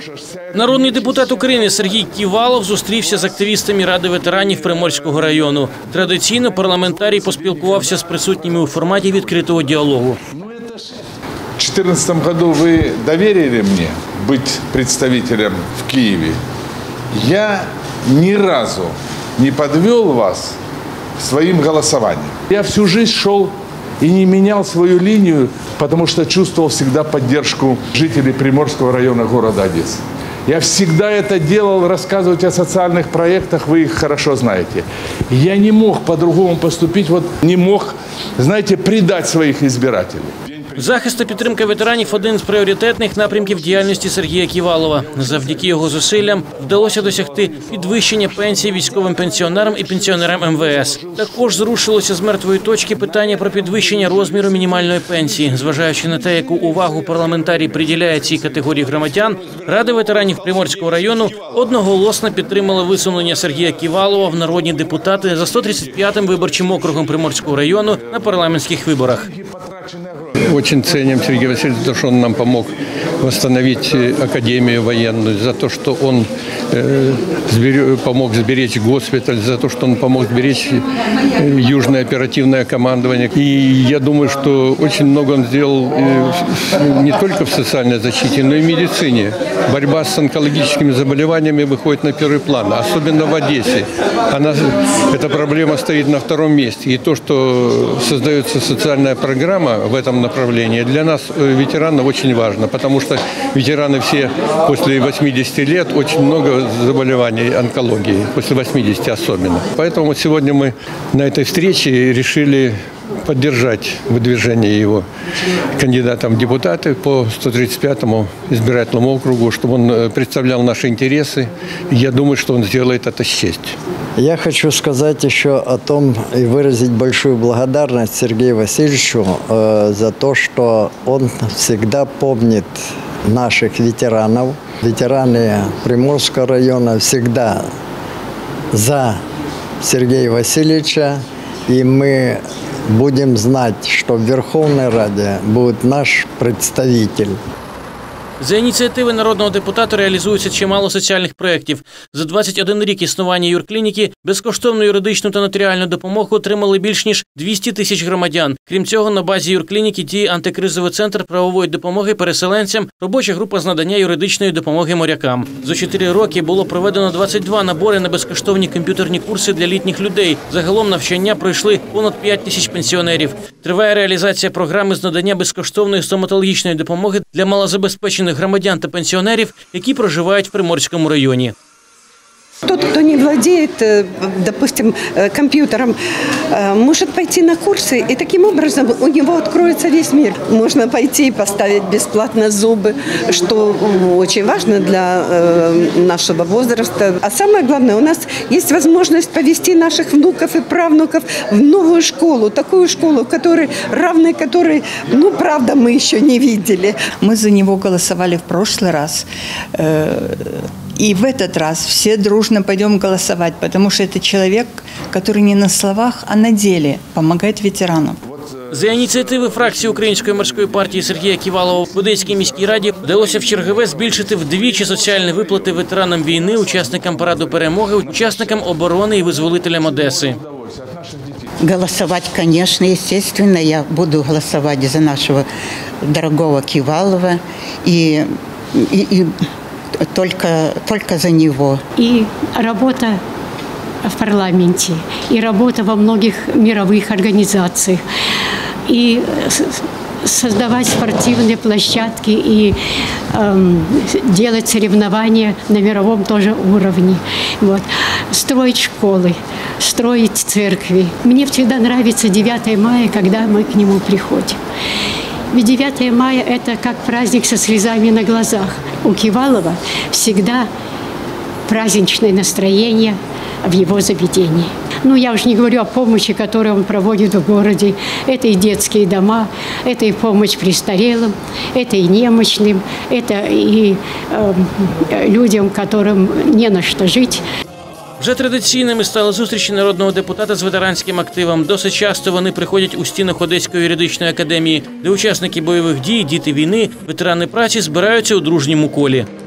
Народний депутат України Сергій Ківалов зустрівся з активістами Ради ветеранів Приморського району. Традиційно парламентарій поспілкувався з присутніми у форматі відкритого діалогу. В 2014 году вы доверили мне быть представителем в Киеве. Я ни разу не подвел вас своим голосованием. Я всю жизнь шел и не менял свою линию, потому что чувствовал всегда поддержку жителей Приморского района города Одессы. Я всегда это делал, рассказывать о социальных проектах, вы их хорошо знаете. Я не мог по-другому поступить, не мог, знаете, предать своих избирателей. Захист та підтримка ветеранів – один з пріоритетних напрямків діяльності Сергія Ківалова. Завдяки його зусиллям вдалося досягти підвищення пенсій військовим пенсіонерам і пенсіонерам МВС. Також зрушилося з мертвої точки питання про підвищення розміру мінімальної пенсії. Зважаючи на те, яку увагу парламентарій приділяє цій категорії громадян, Рада ветеранів Приморського району одноголосно підтримала висунення Сергія Ківалова в народні депутати за 135-м виборчим округом Приморського району на парламентських виборах. Очень ценим Сергея Васильевича, за то, что он нам помог восстановить академию военную, за то, что он помог сберечь госпиталь, за то, что он помог сберечь южное оперативное командование. И я думаю, что очень много он сделал не только в социальной защите, но и в медицине. Борьба с онкологическими заболеваниями выходит на первый план, особенно в Одессе. Эта проблема стоит на втором месте. И то, что создается социальная программа в этом направлении, для нас, ветеранов, очень важно, потому что ветераны все после 80 лет, очень много заболеваний онкологии, после 80 особенно. Поэтому сегодня мы на этой встрече решили поддержать выдвижение его кандидатом в депутаты по 135-му избирательному округу, чтобы он представлял наши интересы. Я думаю, что он сделает это с честью. Я хочу сказать еще о том и выразить большую благодарность Сергею Васильевичу за то, что он всегда помнит наших ветеранов. Ветераны Приморского района всегда за Сергея Васильевича, и мы будем знать, что в Верховной Раде будет наш представитель. За ініціативи народного депутата реалізується чимало соціальних проєктів. За 21 рік існування юрклініки безкоштовну юридичну та нотаріальну допомогу отримали більш ніж 200 тисяч громадян. Крім цього, на базі юрклініки діє антикризовий центр правової допомоги переселенцям, робоча група з надання юридичної допомоги морякам. За 4 роки було проведено 22 набори на безкоштовні комп'ютерні курси для літніх людей. Загалом навчання пройшли понад 5 тисяч пенсіонерів. Триває реалізація програми з надання безкоштовної стоматологічної допомоги для малозабезпечених громадян та пенсіонерів, які проживають в Приморському районі. Тот, кто не владеет, допустим, компьютером, может пойти на курсы, и таким образом у него откроется весь мир. Можно пойти и поставить бесплатно зубы, что очень важно для нашего возраста. А самое главное, у нас есть возможность повести наших внуков и правнуков в новую школу, такую школу, равной которой, правда, мы еще не видели. Мы за него голосовали в прошлый раз. И в этот раз все дружно пойдем голосовать, потому что это человек, который не на словах, а на деле помогает ветеранам. За ініціативи фракції Української морської партії Сергія Ківалова в Одеській міській раді вдалося вчергове збільшити вдвічі соціальні виплати ветеранам війни, учасникам параду перемоги, учасникам оборони і визволителям Одеси. Голосовать, конечно, естественно. Я буду голосовать за нашего дорогого Ківалова и только за него. И работа в парламенте, и работа во многих мировых организациях, и создавать спортивные площадки и делать соревнования на мировом тоже уровне. Строить школы, строить церкви. Мне всегда нравится 9 мая, когда мы к нему приходим. Ведь 9 мая – это как праздник со слезами на глазах. У Ківалова всегда праздничное настроение в его заведении. Я уже не говорю о помощи, которую он проводит в городе. Это и детские дома, это и помощь престарелым, это и немощным, это и людям, которым не на что жить. Вже традиційними стали зустрічі народного депутата з ветеранським активом. Досить часто вони приходять у стінах Одеської юридичної академії, де учасники бойових дій, діти війни, ветерани праці збираються у дружньому колі.